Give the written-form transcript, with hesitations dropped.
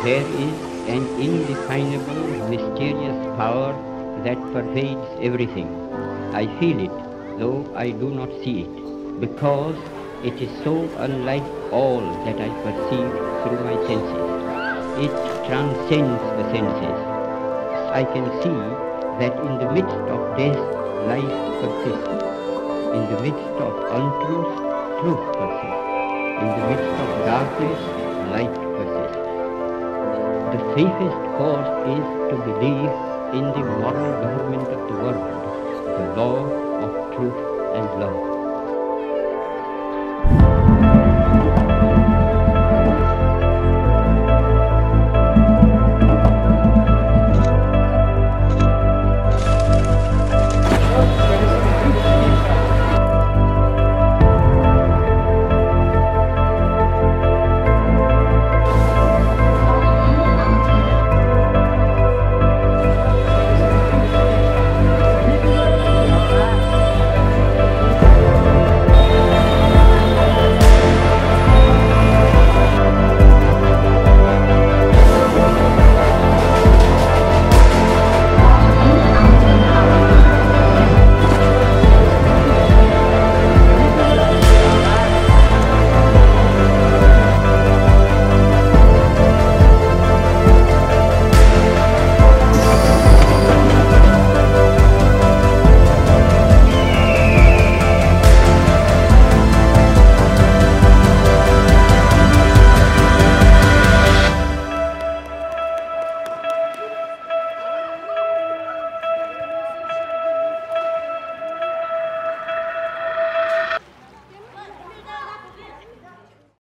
There is an indefinable, mysterious power that pervades everything. I feel it, though I do not see it, because it is so unlike all that I perceive through my senses. It transcends the senses. I can see that in the midst of death, life persists. In the midst of untruth, truth persists. In the midst of darkness, light persists. The safest course is to believe in the moral government of the world, the law of truth and love.